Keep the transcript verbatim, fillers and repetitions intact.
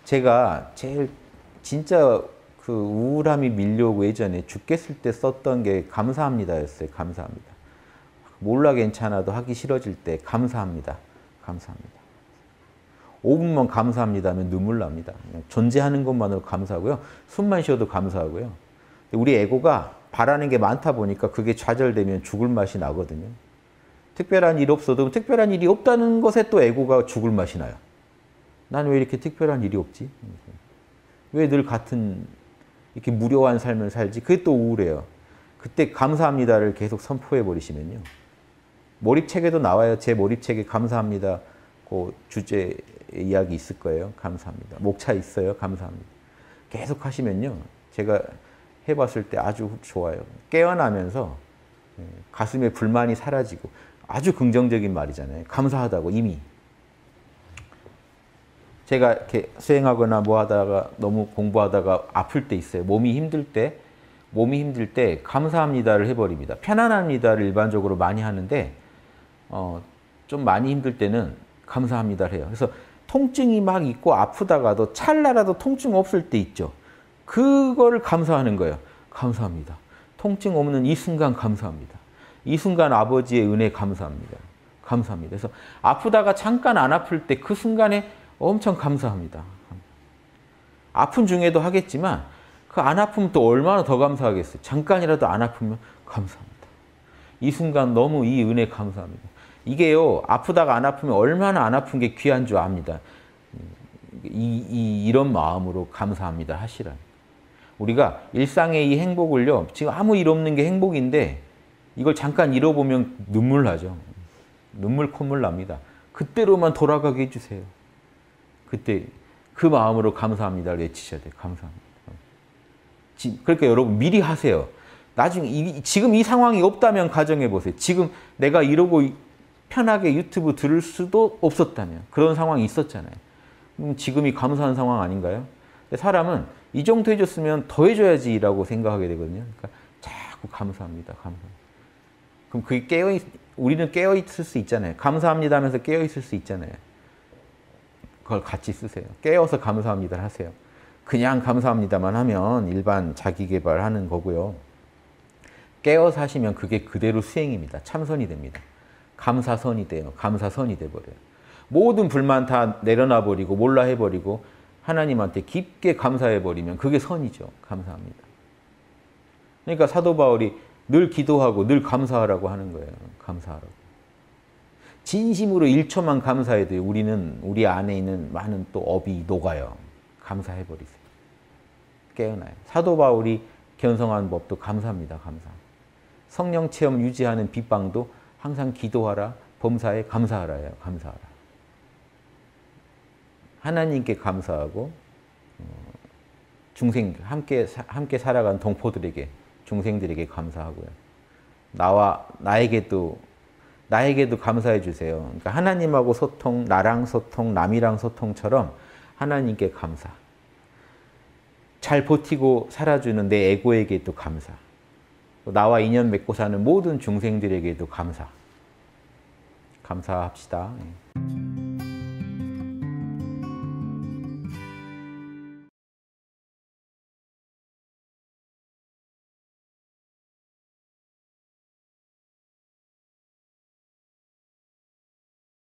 제가 제일 진짜 그 우울함이 밀려오고 예전에 죽겠을 때 썼던 게 감사합니다였어요. 감사합니다. 몰라 괜찮아도 하기 싫어질 때 감사합니다. 감사합니다. 오 분만 감사합니다 하면 눈물 납니다. 그냥 존재하는 것만으로 감사하고요. 숨만 쉬어도 감사하고요. 우리 에고가 바라는 게 많다 보니까 그게 좌절되면 죽을 맛이 나거든요. 특별한 일 없어도 특별한 일이 없다는 것에 또 에고가 죽을 맛이 나요. 난 왜 이렇게 특별한 일이 없지? 왜 늘 같은 이렇게 무료한 삶을 살지? 그게 또 우울해요. 그때 감사합니다를 계속 선포해 버리시면요. 몰입책에도 나와요. 제 몰입책에 감사합니다. 그 주제 이야기 있을 거예요. 감사합니다. 목차 있어요. 감사합니다. 계속 하시면요. 제가 해봤을 때 아주 좋아요. 깨어나면서 가슴에 불만이 사라지고 아주 긍정적인 말이잖아요. 감사하다고 이미. 제가 이렇게 수행하거나 뭐 하다가 너무 공부하다가 아플 때 있어요. 몸이 힘들 때, 몸이 힘들 때 감사합니다를 해버립니다. 편안합니다를 일반적으로 많이 하는데 어, 좀 많이 힘들 때는 감사합니다를 해요. 그래서 통증이 막 있고 아프다가도 찰나라도 통증 없을 때 있죠. 그거를 감사하는 거예요. 감사합니다. 통증 없는 이 순간 감사합니다. 이 순간 아버지의 은혜 감사합니다. 감사합니다. 그래서 아프다가 잠깐 안 아플 때 그 순간에 엄청 감사합니다. 아픈 중에도 하겠지만 그 안 아프면 또 얼마나 더 감사하겠어요. 잠깐이라도 안 아프면 감사합니다. 이 순간 너무 이 은혜 감사합니다. 이게요. 아프다가 안 아프면 얼마나 안 아픈 게 귀한 줄 압니다. 이, 이, 이런 마음으로 감사합니다 하시라. 우리가 일상의 이 행복을요. 지금 아무 일 없는 게 행복인데 이걸 잠깐 잃어보면 눈물 나죠. 눈물 콧물 납니다. 그때로만 돌아가게 해주세요. 그때 그 마음으로 감사합니다를 외치셔야 돼요. 감사합니다. 그러니까 여러분 미리 하세요. 나중에 이, 지금 이 상황이 없다면 가정해 보세요. 지금 내가 이러고 편하게 유튜브 들을 수도 없었다면 그런 상황이 있었잖아요. 그럼 지금이 감사한 상황 아닌가요? 근데 사람은 이 정도 해줬으면 더 해줘야지라고 생각하게 되거든요. 그러니까 자꾸 감사합니다. 감사합니다. 그럼 그게 깨어 우리는 깨어 있을 수 있잖아요. 감사합니다 하면서 깨어 있을 수 있잖아요. 그걸 같이 쓰세요. 깨어서 감사합니다 하세요. 그냥 감사합니다만 하면 일반 자기 개발하는 거고요. 깨어서 하시면 그게 그대로 수행입니다. 참선이 됩니다. 감사선이 돼요. 감사선이 돼버려요. 모든 불만 다 내려놔 버리고 몰라 해버리고 하나님한테 깊게 감사해버리면 그게 선이죠. 감사합니다. 그러니까 사도 바울이 늘 기도하고 늘 감사하라고 하는 거예요. 감사하라고. 진심으로 일 초만 감사해도 우리는 우리 안에 있는 많은 또 업이 녹아요. 감사해버리세요. 깨어나요. 사도 바울이 견성한 법도 감사합니다. 감사. 성령 체험 유지하는 빗방도 항상 기도하라, 범사에 감사하라예요. 감사하라. 하나님께 감사하고 중생 함께 함께 살아간 동포들에게 중생들에게 감사하고요. 나와 나에게도 나에게도 감사해 주세요. 그러니까 하나님하고 소통, 나랑 소통, 남이랑 소통처럼 하나님께 감사. 잘 버티고 살아주는 내 에고에게도 감사. 나와 인연 맺고 사는 모든 중생들에게도 감사. 감사합시다.